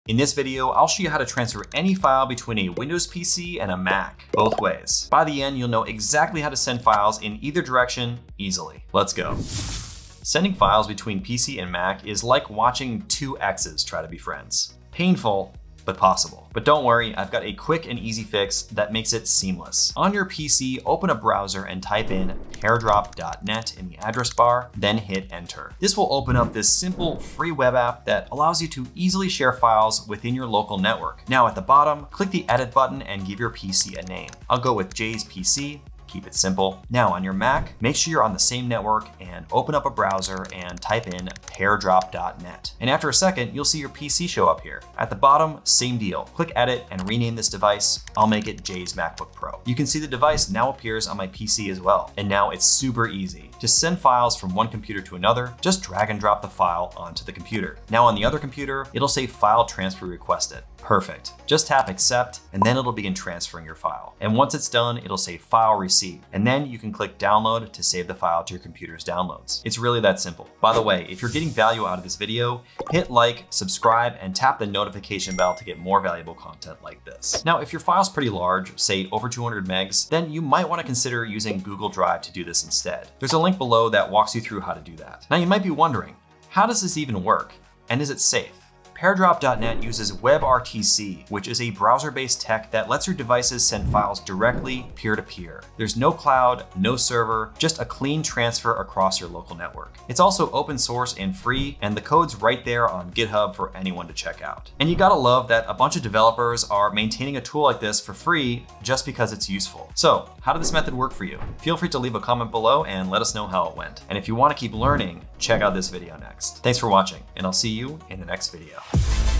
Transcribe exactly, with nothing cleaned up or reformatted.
In this video, I'll show you how to transfer any file between a Windows P C and a Mac, both ways. By the end, you'll know exactly how to send files in either direction easily. Let's go. Sending files between P C and Mac is like watching two exes try to be friends. Painful, but possible. But don't worry, I've got a quick and easy fix that makes it seamless. On your P C, open a browser and type in pairdrop dot net in the address bar, then hit enter. This will open up this simple free web app that allows you to easily share files within your local network. Now at the bottom, click the edit button and give your P C a name. I'll go with Jay's P C. Keep it simple. Now on your Mac, make sure you're on the same network and open up a browser and type in pairdrop dot net. And after a second, you'll see your P C show up here. At the bottom, same deal. Click edit and rename this device. I'll make it Jay's MacBook Pro. You can see the device now appears on my P C as well. And now it's super easy. To send files from one computer to another, just drag and drop the file onto the computer. Now on the other computer, it'll say file transfer requested. Perfect. Just tap accept and then it'll begin transferring your file. And once it's done, it'll say file received. And then you can click download to save the file to your computer's downloads. It's really that simple. By the way, if you're getting value out of this video, hit like, subscribe, and tap the notification bell to get more valuable content like this. Now, if your file's pretty large, say over two hundred megs, then you might want to consider using Google Drive to do this instead. There's a link below that walks you through how to do that. Now you might be wondering, how does this even work? And is it safe? pairdrop dot net uses WebRTC, which is a browser-based tech that lets your devices send files directly peer-to-peer. There's no cloud, no server, just a clean transfer across your local network. It's also open source and free, and the code's right there on GitHub for anyone to check out. And you gotta love that a bunch of developers are maintaining a tool like this for free just because it's useful. So, how did this method work for you? Feel free to leave a comment below and let us know how it went. And if you wanna keep learning, check out this video next. Thanks for watching, and I'll see you in the next video.